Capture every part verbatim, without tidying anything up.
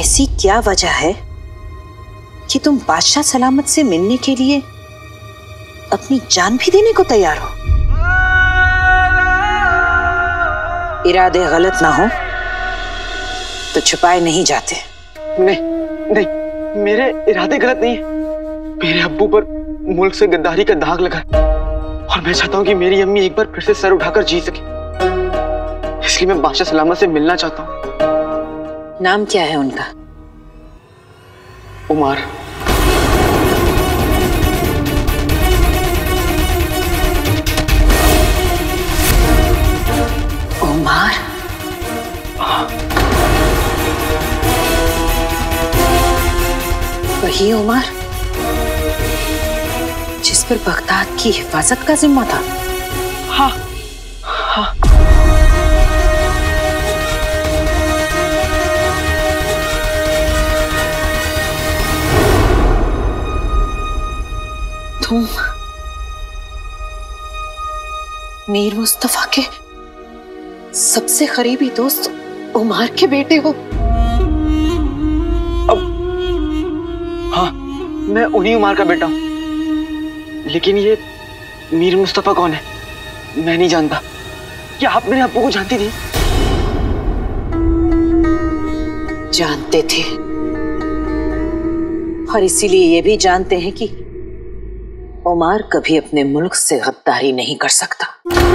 ऐसी क्या वजह है कि तुम बादशाह सलामत से मिलने के लिए अपनी जान भी देने को तैयार हो? इरादे गलत ना हो तो छुपाए नहीं जाते। नहीं नहीं, मेरे इरादे गलत नहीं है। मेरे अब्बू पर मुल्क से गद्दारी का दाग लगा और मैं चाहता हूँ कि मेरी अम्मी एक बार फिर से सर उठाकर जी सके, इसलिए मैं बादशाह सलामत से मिलना चाहता हूँ। नाम क्या है उनका? उमर। उमर? वही उमर जिस पर बगदाद की हिफाजत का जिम्मा था? हाँ हाँ। तुम मीर मुस्तफा के सबसे करीबी दोस्त उमर के बेटे हो? अब हाँ, मैं उन्हीं उमर का बेटा हूं। लेकिन ये मीर मुस्तफा कौन है मैं नहीं जानता। क्या आप मेरे अब्बू को जानती थी? जानते थे, और इसीलिए ये भी जानते हैं कि उमर कभी अपने मुल्क से गद्दारी नहीं कर सकता।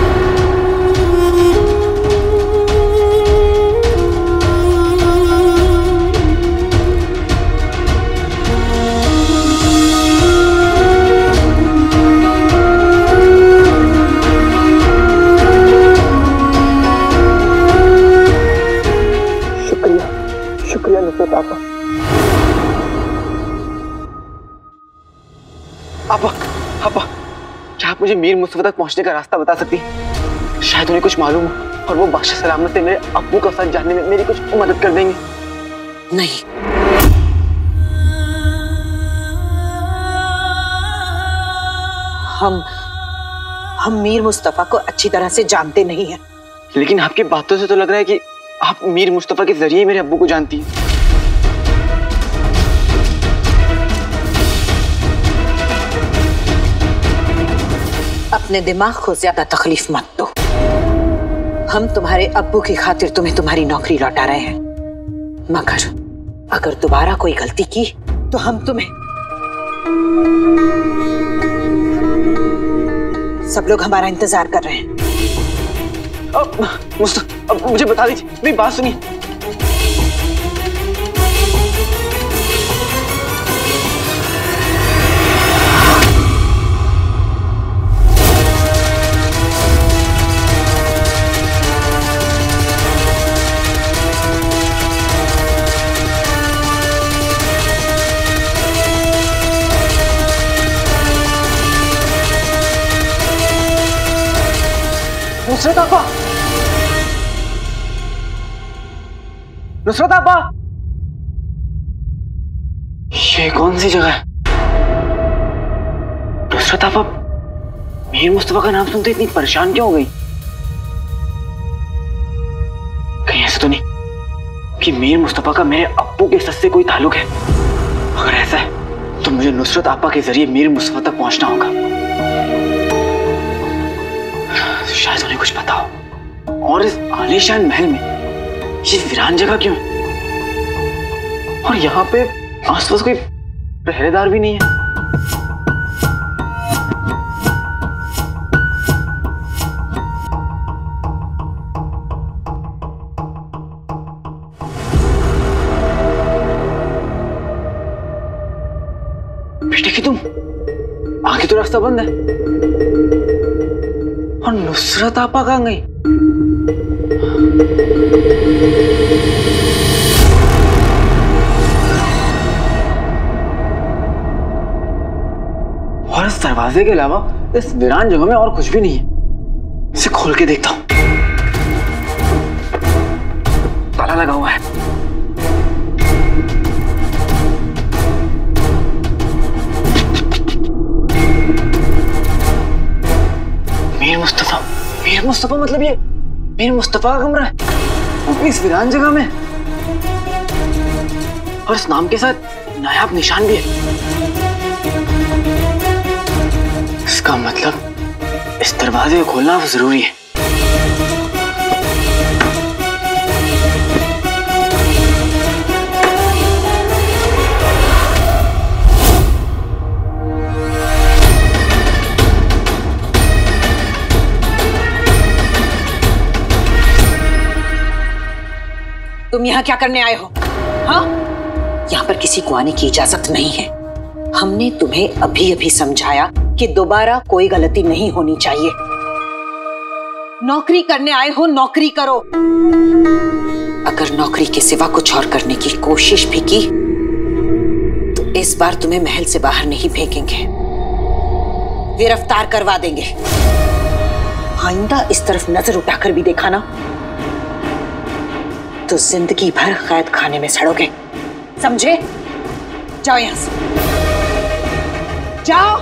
शुक्रिया, शुक्रिया नुसरत आपा। आपा, आपा, क्या आप मुझे मीर मुस्तफा तक पहुंचने का रास्ता बता सकती हैं? शायद उन्हें कुछ मालूम हो और वो बादशाह सलामत से मेरे अब्बू का साथ जानने में मेरी कुछ मदद कर देंगे। नहीं, हम हम मीर मुस्तफा को अच्छी तरह से जानते नहीं हैं। लेकिन आपकी बातों से तो लग रहा है कि आप मीर मुस्तफा के जरिए मेरे अब्बू को जानती हैं। अपने दिमाग को ज्यादा तकलीफ मत दो। हम तुम्हारे अब्बू की खातिर तुम्हें तुम्हारी नौकरी लौटा रहे हैं, मगर अगर दोबारा कोई गलती की तो हम तुम्हें सब लोग हमारा इंतजार कर रहे हैं। अब मुस्तफा, अब मुझे बता दीजिए, मेरी बात सुनिए। नुसरत आपा, नुसरत आपा, ये कौन सी जगह है? नुसरत आपा, मीर मुस्तफा का नाम सुनते इतनी परेशान क्यों हो गई? कहीं ऐसा तो नहीं कि मीर मुस्तफा का मेरे अब्बू के साथ से कोई ताल्लुक है? अगर ऐसा है तो मुझे नुसरत आपा के जरिए मीर मुस्तफा तक पहुंचना होगा। शायद उन्हें कुछ पता हो। और इस आलीशान महल में ये वीरान जगह क्यों है? और यहाँ पे आसपास कोई पहरेदार भी नहीं है। बेटे की तुम आगे तो रास्ता बंद है। और नुसरत आपा कहाँ गई? और इस दरवाजे के अलावा इस वीरान जगह में और कुछ भी नहीं है। इसे खोल के देखता हूं। ताला लगा हुआ है। मीर मुस्तफा, मीर मुस्तफा मतलब ये मीर मुस्तफा का कमरा है, वो भी इस वीरान जगह में। और इस नाम के साथ नायाब निशान भी है। इसका मतलब इस दरवाजे को खोलना जरूरी है। तुम यहाँ क्या करने आए हो? हाँ, यहाँ पर किसी को आने की इजाजत नहीं है। हमने तुम्हें अभी अभी समझाया कि दोबारा कोई गलती नहीं होनी चाहिए। नौकरी करने आए हो, नौकरी करो। अगर नौकरी के सिवा कुछ और करने की कोशिश भी की तो इस बार तुम्हें महल से बाहर नहीं फेंकेंगे, गिरफ्तार करवा देंगे। आइंदा इस तरफ नजर उठाकर भी देखा ना तो जिंदगी भर कैद खाने में सड़ोगे, समझे? जाओ यहां से, जाओ।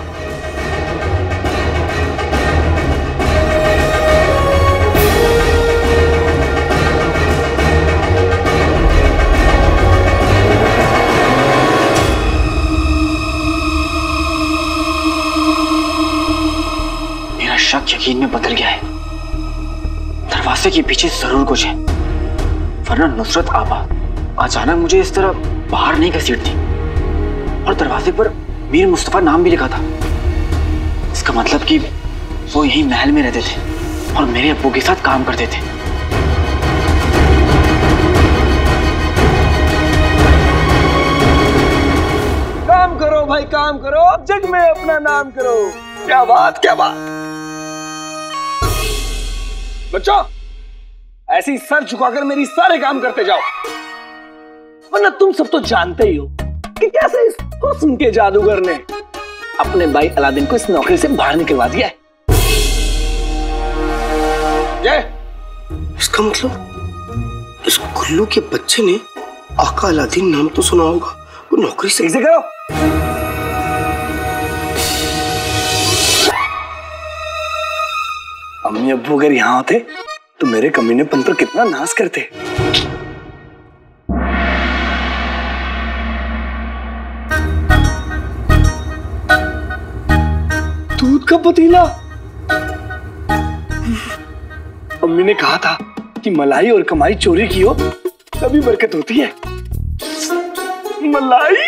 मेरा शक यकीन में बदल गया है। दरवाजे के पीछे जरूर कुछ है, वरना नुसरत आबा अचानक मुझे इस तरह बाहर नहीं घसीटती और दरवाजे पर मीर मुस्तफा नाम भी लिखा था। इसका मतलब कि वो यहीं महल में रहते थे और मेरे अब्बू के साथ काम करते थे। काम करो भाई, काम करो, जग में अपना नाम करो। क्या बात, क्या बात। बच्चों, ऐसी सर झुकाकर मेरी सारे काम करते जाओ, वरना तुम सब तो जानते ही हो कि कैसे इस हुस्न के जादूगर ने अपने भाई अलादीन को इस नौकरी से बाहर निकलवा दिया है। जय। इसका मतलब इस गुल्लू के बच्चे ने आका अलादीन नाम तो सुना होगा, वो नौकरी से इसे करो। अम्मी अब्बू अगर यहाँ होते तो मेरे कमीनेपन पर कितना नाज करते। दूध का पतीला। अम्मी ने कहा था कि मलाई और कमाई चोरी की हो तभी बरकत होती है। मलाई,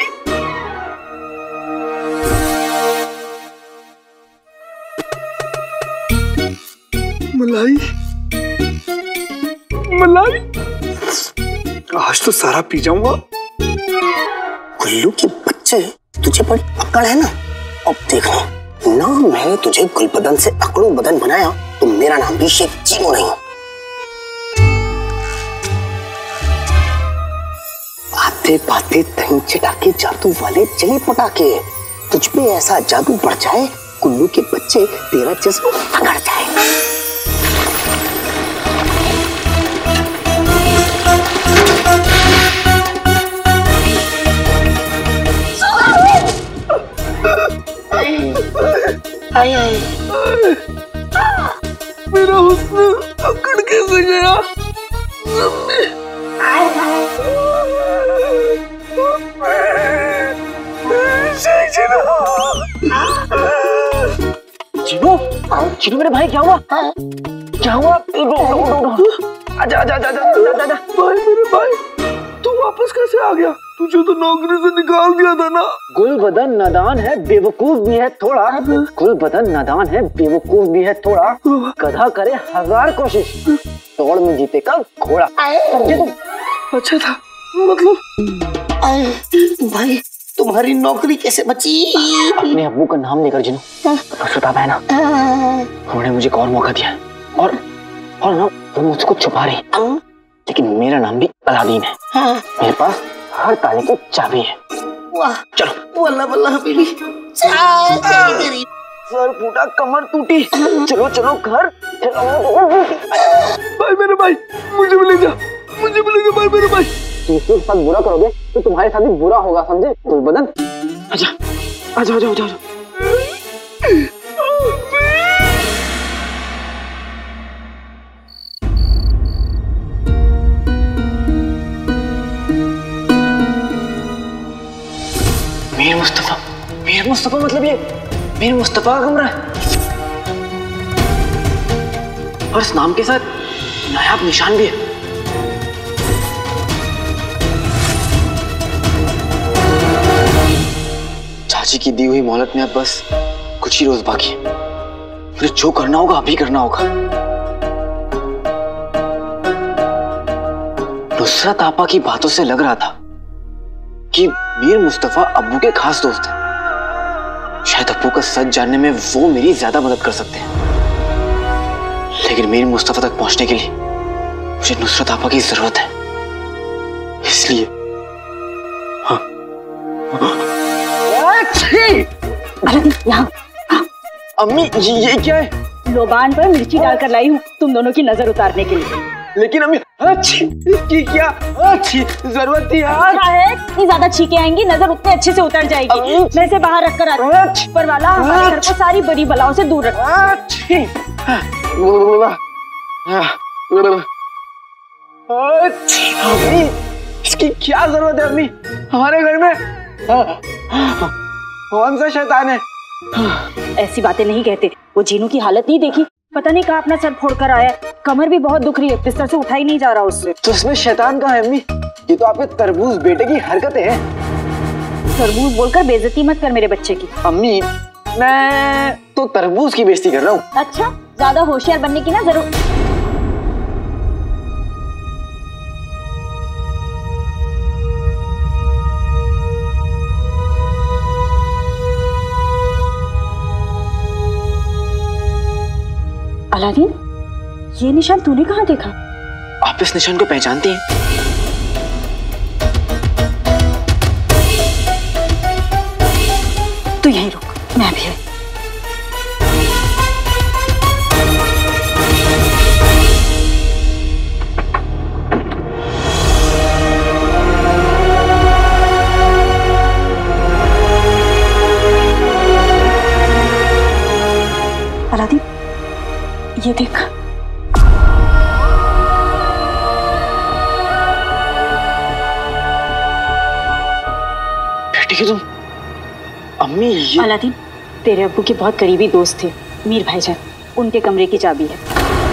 मलाई, मलाई। आज तो सारा पी जाऊंगा। गुल्लू के बच्चे, तुझे बड़ी अकड़ है ना। अब देखना ना, मैंने तुझे गुलबदन से अकड़ू बदन बनाया तो मेरा नाम भी शेख चीनू नहीं। आते पाते दही चटाके जादू वाले चले पटाके, तुझ पे ऐसा जादू बढ़ जाए गुल्लू के बच्चे तेरा जिस्म पकड़ जाए। आई आई। मेरा हुस्न अकड़ कैसे गया? चिनू, चिनू मेरे भाई क्या हुआ? क्या हुआ? आजा आजा आजा आजा आजा। भाई मेरे भाई, तू वापस कैसे आ गया? तुझे तो नौकरी से निकाल दिया था ना। गुलबदन नादान है, बेवकूफ भी है थोड़ा। गुलबदन नादान है, बेवकूफ भी है थोड़ा। गधा करे हजार कोशिश, दौड़ में जीते का घोड़ा। समझे तुम? अच्छा था, मतलब आए, भाई तुम्हारी नौकरी कैसे बची? अपने अब्बू का नाम लेकर जिनू, नुसरत बहना, उन्होंने मुझे एक और मौका दिया और और ना वो मुझको छुपा रही, लेकिन मेरा नाम भी अलादीन है। मेरे पास हर ताले की चाबी है। वाह, चलो। वल्ला वल्ला हबीबी, सर फूटा, कमर टूटी, चलो चलो घर। भाई मेरे भाई, मुझे भी ले जा, मुझे भी ले जा भाई मेरे भाई। दूसरों के साथ बुरा करोगे तो तुम्हारे साथ भी बुरा होगा, समझे? गुलबदन आजा आजा आजा आजा। मीर मुस्तफा, मीर मुस्तफा मतलब ये मीर मुस्तफा का कमरा है और इस नाम के साथ नायाब निशान भी है। चाची की दी हुई मोहलत में अब बस कुछ ही रोज बाकी है। मुझे जो करना होगा अभी करना होगा। नुसरत आपा की बातों से लग रहा था कि मीर मुस्तफा अब्बू के खास दोस्त हैं। शायद अब्बू का सच जानने में वो मेरी ज्यादा मदद कर सकते हैं, लेकिन मीर मुस्तफा तक पहुंचने के लिए मुझे नुसरत आपा की जरूरत है। इसलिए हाँ। यहाँ अम्मी ये, ये क्या है? लोबान पर मिर्ची डालकर लाई हूँ तुम दोनों की नजर उतारने के लिए। लेकिन अम्मी अच्छी इसकी क्या अच्छी जरूरत थी यार। क्या है इतनी ज्यादा छींके आएंगी, नजर उतने अच्छे से उतर जाएगी। मैं इसे बाहर रख कर आती हूँ। ऊपर वाला हमारे घर को सारी बड़ी बलाओं से दूर रखे। अच्छी अच्छी अम्मी इसकी क्या जरूरत है अम्मी? हमारे घर में कौन सा शैतान है? ऐसी बातें नहीं कहते। वो जीनू की हालत नहीं देखी, पता नहीं कहाँ अपना सर फोड़ कर आया। कमर भी बहुत दुख रही है, बिस्तर से उठा ही नहीं जा रहा उससे। तो इसमें शैतान कहाँ है अम्मी? ये तो आपके तरबूज बेटे की हरकतें हैं। तरबूज बोलकर बेइज्जती मत कर मेरे बच्चे की। अम्मी मैं तो तरबूज की बेइज्जती कर रहा हूँ। अच्छा ज्यादा होशियार बनने की ना जरूर। अलादीन, ये निशान तूने कहाँ देखा? आप इस निशान को पहचानती हैं? तू यहीं रुक, मैं भी है। अलादीन ये देख। बेटी की तुम अम्मी ये अलादीन तेरे अब्बू के बहुत करीबी दोस्त थे मीर भाईजान, उनके कमरे की चाबी है।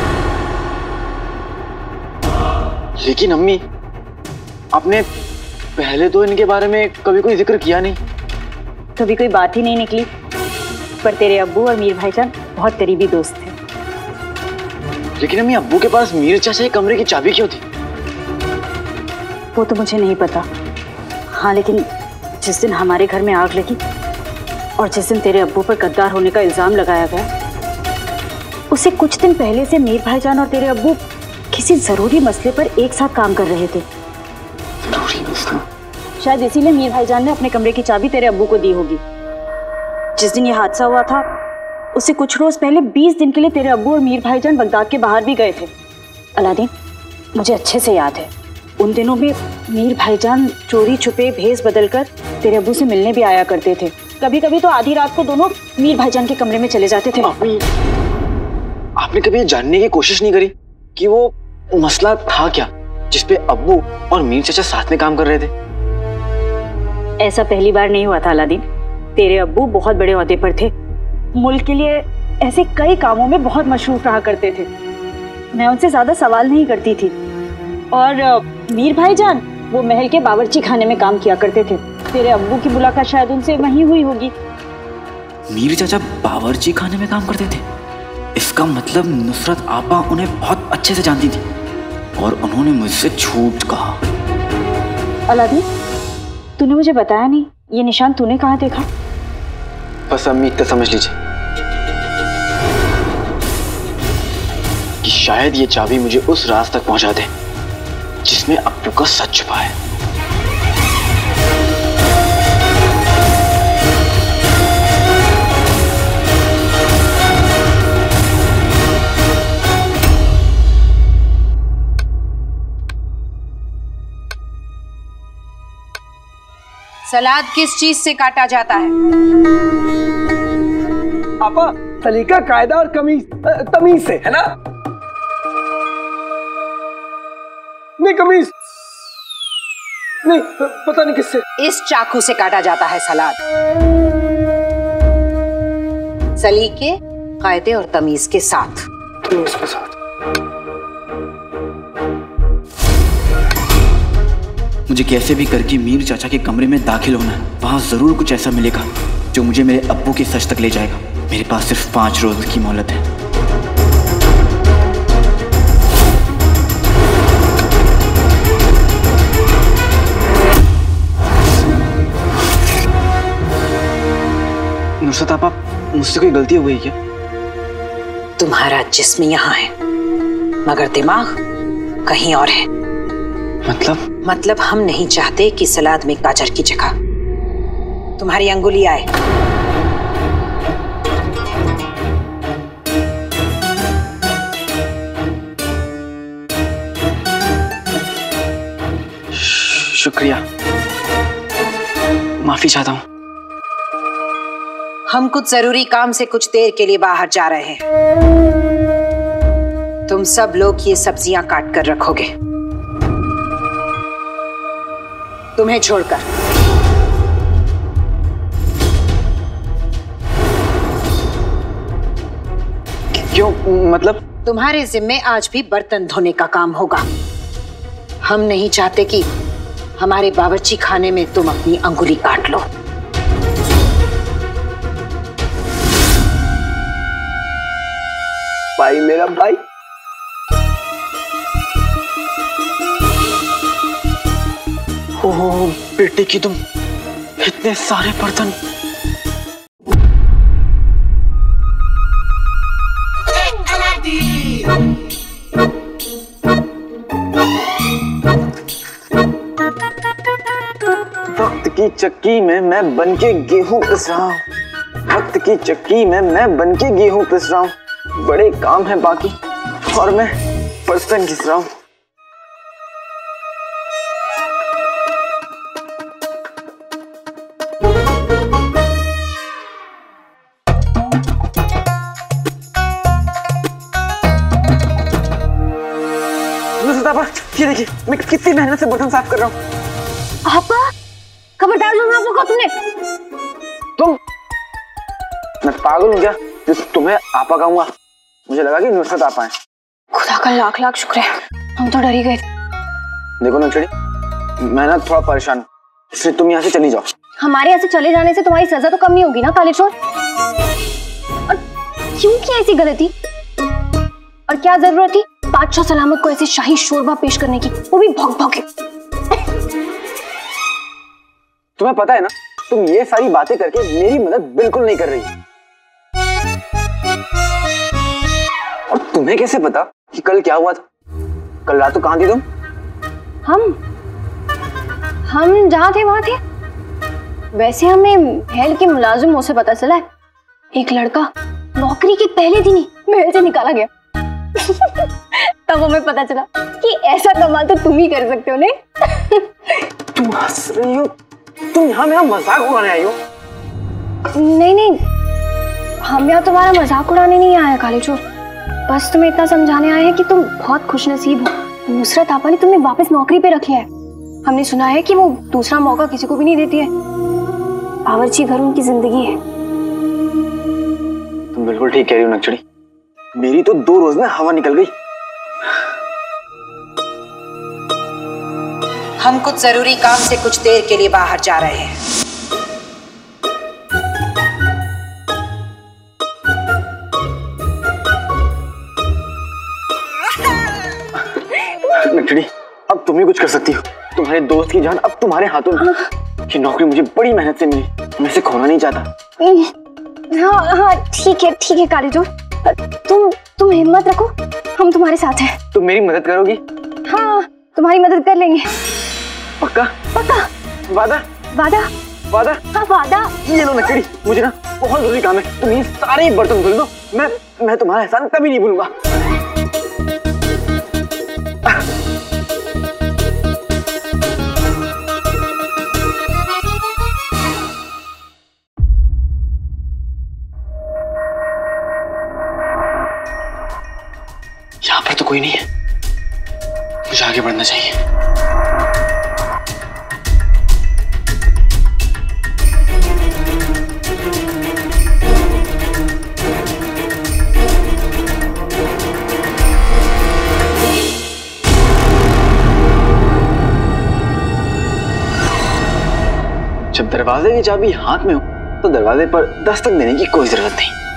लेकिन अम्मी आपने पहले तो इनके बारे में कभी कोई जिक्र किया नहीं। कभी कोई बात ही नहीं निकली, पर तेरे अब्बू और मीर भाईजान बहुत करीबी दोस्त थे। लेकिन अम्मी अब्बू के पास मीर चाचा के कमरे की चाबी क्यों थी? वो तो मुझे नहीं पता। हाँ लेकिन जिस दिन हमारे घर में आग लगी और जिस दिन तेरे अब्बू पर गद्दार होने का इल्जाम लगाया गया, उससे कुछ दिन पहले से मीर भाईजान और तेरे अब्बू किसी जरूरी मसले पर एक साथ काम कर रहे थे। जरूरी मसला? शायद इसीलिए मीर भाईजान ने अपने कमरे की चाबी तेरे अब्बू को दी होगी। जिस दिन ये हादसा हुआ था उससे कुछ रोज पहले बीस दिन के लिए तेरे अब्बू और मीर भाईजान बगदाद के बाहर भी गए थे। अलादीन मुझे अच्छे से याद है, उन दिनों में मीर भाईजान चोरी छुपे भेस बदलकर तेरे अब्बू से मिलने भी आया करते थे। कभी कभी तो आधी रात को दोनों मीर भाईजान के कमरे में चले जाते थे। अम्मी आपने कभी ये जानने की कोशिश नहीं करी कि वो मसला था क्या जिसपे अब्बू और मीर चाचा साथ में काम कर रहे थे? ऐसा पहली बार नहीं हुआ था अलादीन। तेरे अब्बू बहुत बड़े ओहदे पर थे, मुल्क के लिए ऐसे कई कामों में बहुत मशरूफ रहा करते थे। मैं उनसे ज्यादा सवाल नहीं करती थी। और मीर भाईजान वो महल के बावर्ची खाने में काम किया करते थे। तेरे अब्बू की मुलाकात शायद उनसे वहीं हुई होगी। मीर चाचा बावर्ची खाने में काम करते थे? इसका मतलब नुसरत आपा उन्हें बहुत अच्छे से जानती थी और उन्होंने मुझसे झूठ कहा। अलादीन तूने मुझे बताया नहीं, ये निशान तूने कहाँ देखा? बस अम्मी इतना समझ लीजिए कि शायद ये चाबी मुझे उस राज तक पहुंचा दे जिसमें अब्बू का सच छुपा है। सलाद किस चीज से काटा जाता है? आपा सलीका, कायदा और कमीज तमीज से, है ना? नहीं कमीज नहीं, पता नहीं किससे। इस चाकू से काटा जाता है सलाद। सलीके, कायदे और तमीज के साथ। तमीज के साथ। मुझे कैसे भी करके मीर चाचा के कमरे में दाखिल होना है। वहां जरूर कुछ ऐसा मिलेगा जो मुझे मेरे अब्बू के सच तक ले जाएगा। मेरे पास सिर्फ पांच रोज की मोहलत है। नुसरत आपा, मुझसे कोई गलती हो गई क्या? तुम्हारा जिस्म यहाँ है मगर दिमाग कहीं और है। मतलब? मतलब हम नहीं चाहते कि सलाद में गाजर की जगह तुम्हारी अंगुली आए। शुक्रिया, माफी चाहता हूँ। हम कुछ जरूरी काम से कुछ देर के लिए बाहर जा रहे हैं। तुम सब लोग ये सब्जियां काट कर रखोगे, तुम्हें छोड़कर। क्यों? मतलब? तुम्हारे जिम्मे आज भी बर्तन धोने का काम होगा। हम नहीं चाहते कि हमारे बावर्ची खाने में तुम अपनी अंगुली काट लो। भाई, मेरा भाई। ओह बेटे की तुम, इतने सारे बर्तन। वक्त की चक्की में मैं बनके गेहूं पिस रहा हूँ। वक्त की चक्की में मैं बनके गेहूं पिस रहा हूँ। बड़े काम है बाकी और मैं बर्तन घिस रहा हूँ। ये देखिए, मैं कितनी मेहनत से बर्तन साफ कर रहा हूँ। आपा, कब हटा दूंगा आपको? कहा तुमने? तुम? मैं पागल हूँ क्या जो तुम्हें आपा कहूंगा? मुझे लगा कि नुसरत आपा है। खुदा का लाख लाख शुक्र है, हम तो डर ही गए। देखो नक्शड़ी, मैं ना थोड़ा परेशान हूँ, इसलिए तुम यहाँ से चली जाओ। हमारे यहाँ से चले जाने से तुम्हारी सजा तो कम नहीं होगी ना काले चोर? और क्यों की ऐसी गलती? और क्या जरूरत थी बादशाह सलामत को ऐसे शाही शोरबा पेश करने की, वो भी भौंक भौंक के? तुम्हें पता है ना, तुम ये सारी बातें करके मेरी मदद बिल्कुल नहीं कर रही। और तुम्हें कैसे पता कि कल क्या हुआ था? कल रात को कहाँ थी तुम? हम हम जहाँ थे वहां थे। वैसे हमें महल के मुलाजिमों से पता चला है एक लड़का नौकरी के पहले दिन ही महल से निकाला गया। तब हमें पता चला कि ऐसा कमाल तो तुम ही कर सकते हो। नहीं? तुम हंस रही हो? तुम यहाँ मेरा मजाक उड़ाने आई हो? नहीं नहीं, हम यहाँ तुम्हारा मजाक उड़ाने नहीं आए काले चोर। बस तुम्हें इतना समझाने आए हैं कि तुम बहुत खुशनसीब हो। नुसरत आपा ने तुम्हें वापस नौकरी पे रख लिया है। हमने सुना है कि वो दूसरा मौका किसी को भी नहीं देती है। बावर्ची घर उनकी जिंदगी है। तुम बिल्कुल ठीक कह रही हो नक्शड़ी, मेरी तो दो रोज में हवा निकल गई। हम कुछ जरूरी काम से कुछ देर के लिए बाहर जा रहे हैं। नक्शड़ी, अब तुम ही कुछ कर सकती हो। तुम्हारे दोस्त की जान अब तुम्हारे हाथों में। ये नौकरी मुझे बड़ी मेहनत से मिली, मैं इसे खोना नहीं चाहता। हाँ हाँ ठीक है ठीक है काले चोर, तुम तुम हिम्मत रखो, हम तुम्हारे साथ हैं। तुम मेरी मदद करोगी? हाँ, तुम्हारी मदद कर लेंगे। पक्का? पक्का। वादा? वादा? वादा? हाँ वादा। ये लो नक्शड़ी, मुझे ना बहुत जरूरी काम है। तुम ये सारे बर्तन धुल दो, मैं मैं तुम्हारा एहसान कभी नहीं भूलूंगा। यहाँ पर तो कोई नहीं है, मुझे आगे बढ़ना चाहिए। जब दरवाजे की चाबी हाथ में हो तो दरवाजे पर दस्तक देने की कोई जरूरत नहीं।